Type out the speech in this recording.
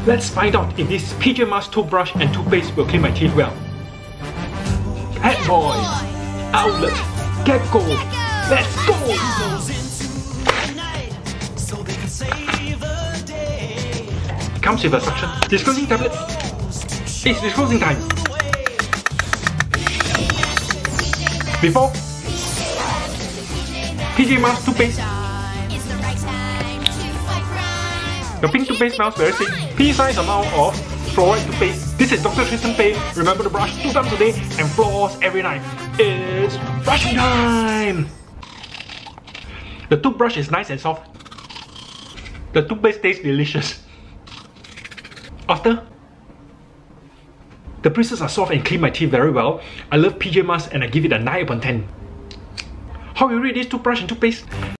Let's find out if this PJ Masks toothbrush and toothpaste will clean my teeth well. Head boy, outlet, gecko, let's go! Comes with a suction. Disclosing tablet. It's disclosing time. Before PJ Masks toothpaste. The pink toothpaste smells very sick. Pea-sized amount of fluoride toothpaste. This is Doctor Tristan Peh. Remember to brush 2 times a day and floss every night. It's brushing time! The toothbrush is nice and soft. The toothpaste tastes delicious. After, the bristles are soft and clean my teeth very well. I love PJ Masks and I give it a 9 upon 10. How you rate this toothbrush and toothpaste?